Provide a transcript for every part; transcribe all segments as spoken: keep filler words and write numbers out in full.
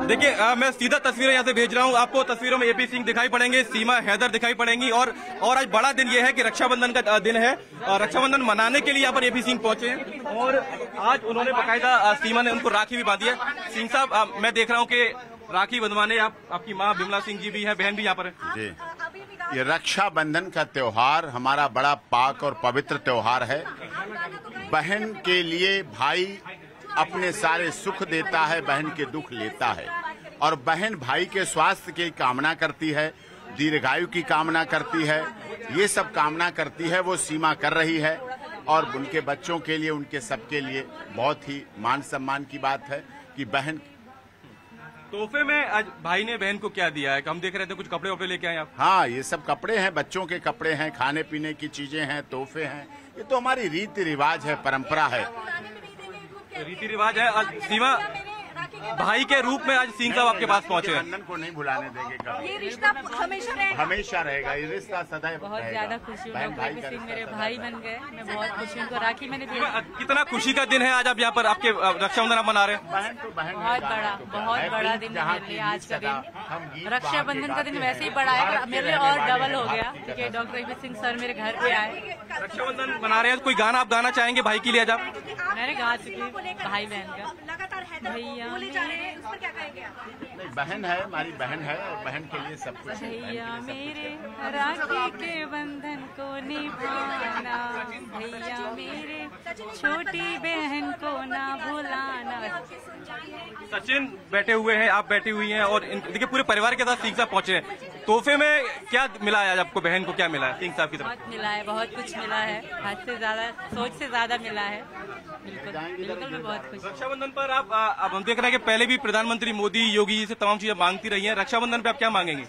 देखिए मैं सीधा तस्वीरें यहाँ से भेज रहा हूँ आपको। तस्वीरों में एपी सिंह दिखाई पड़ेंगे, सीमा हैदर दिखाई पड़ेंगी और और आज बड़ा दिन ये है कि रक्षाबंधन का दिन है। रक्षाबंधन मनाने के लिए यहाँ पर एपी सिंह पहुंचे हैं और आज उन्होंने बाकायदा सीमा ने उनको राखी भी बांधी है। सिंह साहब, मैं देख रहा हूँ कि राखी बंधवाने आप आपकी माँ बिमला सिंह जी भी है, बहन भी यहाँ पर है। जी, ये रक्षाबंधन का त्योहार हमारा बड़ा पाक और पवित्र त्योहार है। बहन के लिए भाई अपने सारे सुख देता है, बहन के दुख लेता है और बहन भाई के स्वास्थ्य की कामना करती है, दीर्घायु की कामना करती है, ये सब कामना करती है, वो सीमा कर रही है। और उनके बच्चों के लिए, उनके सबके लिए बहुत ही मान सम्मान की बात है कि बहन। तोहफे में आज भाई ने बहन को क्या दिया है? हम देख रहे थे कुछ कपड़े वपड़े लेके आए आप। हाँ, ये सब कपड़े हैं, बच्चों के कपड़े हैं, खाने पीने की चीजें हैं, तोहफे हैं। ये तो हमारी रीति रिवाज है, परंपरा है, रीति रिवाज है। आज सीमा भाई के रूप में आज सिंह साहब आपके पास पहुंचे हैं। बंधन को नहीं भुलाने देंगे कभी। ये रिश्ता हमेशा रहेगा, हमेशा रहेगा, ये रिश्ता सदैव बहुत ज्यादा खुशी हूँ। एपी सिंह मेरे भाई बन गए, मैं बहुत खुश हूँ। उनको राखी मैंने दी। कितना खुशी का दिन है आज आप यहाँ पर आपके रक्षाबंधन आप मना रहे हैं। बहन तो बहन बहुत बड़ा बहुत बड़ा दिन है मेरे लिए आज का दिन। रक्षाबंधन का दिन वैसे ही बड़ा है, मेरे लिए और डबल हो गया क्योंकि डॉक्टर एपी सिंह सर मेरे घर पे आए। रक्षाबंधन मना रहे हैं, कोई गाना आप गाना चाहेंगे भाई के लिए आज आप? मैंने गा चुकी भाई बहन का। भैया नहीं, बहन है, हमारी बहन है और बहन के लिए सब कुछ है। भैया मेरे राखी के बंधन को निभाना, भैया मेरे छोटी बहन को ना भुलाना। सचिन बैठे हुए हैं, आप बैठी हुई हैं और देखिए पूरे परिवार के साथ सिंह साहब पहुंचे हैं। तोहफे में क्या मिला है आज आपको? बहन को क्या मिला है सिंह साहब की तरफ? बहुत मिला है, बहुत कुछ मिला है, हद से ज्यादा, सोच से ज्यादा मिला है। बिल्कुल बिल्कुल, मैं बहुत खुश। रक्षाबंधन पर आप अब हम देख रहे हैं कि पहले भी प्रधानमंत्री मोदी, योगी जी से तमाम चीजें मांगती रही हैं। रक्षाबंधन पे आप क्या मांगेंगे?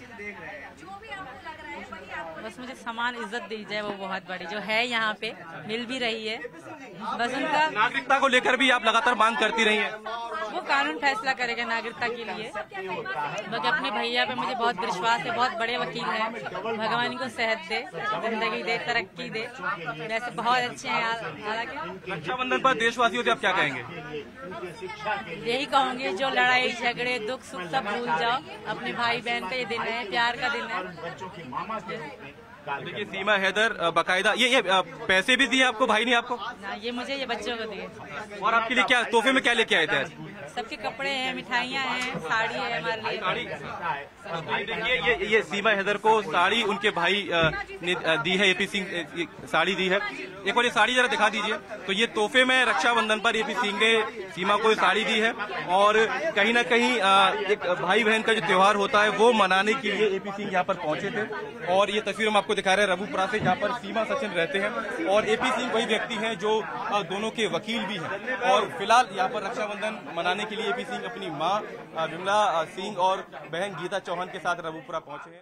बस मुझे समान इज्जत दी जाए, वो बहुत बड़ी जो है यहाँ पे मिल भी रही है। बस उनका नागरिकता को लेकर भी आप लगातार मांग करती रही हैं। वो कानून फैसला करेगा नागरिकता के लिए। बाकी अपने भैया पे मुझे बहुत विश्वास है, बहुत बड़े वकील हैं। भगवान इनको सेहत दे, जिंदगी दे, तरक्की दे। वैसे बहुत अच्छे हैं। हालांकि रक्षाबंधन पर देशवासियों से आप क्या कहेंगे? यही कहूंगी, जो लड़ाई झगड़े दुख सुख सब भूल जाओ। अपने भाई बहन का ये दिन है, प्यार का दिन है। देखिए सीमा हैदर बाकायदा ये ये पैसे भी दिए आपको, भाई ने आपको? ना, ये मुझे ये बच्चों को दिए। और आपके लिए क्या तोहफे में क्या लेके आए थे आज? सबके कपड़े हैं, मिठाइयाँ हैं, साड़ी है हमारे लिए। साड़ी देखिए, ये ये सीमा हैदर को साड़ी उनके भाई ने दी है, एपी सिंह साड़ी दी है। एक बार ये साड़ी जरा दिखा दीजिए। तो ये तोहफे में रक्षाबंधन पर एपी सिंह ने सीमा को साड़ी दी है और कहीं ना कहीं एक भाई बहन का जो त्योहार होता है वो मनाने के लिए एपी सिंह यहाँ पर पहुंचे थे। और ये तस्वीर हम आपको दिखा रहे हैं रबुपुरा से, जहाँ पर सीमा सचिन रहते हैं और एपी सिंह वही व्यक्ति हैं जो दोनों के वकील भी हैं। और फिलहाल यहाँ पर रक्षाबंधन मनाने के लिए एपी सिंह अपनी माँ बिमला सिंह और बहन गीता चौहान के साथ रबुपुरा पहुंचे हैं।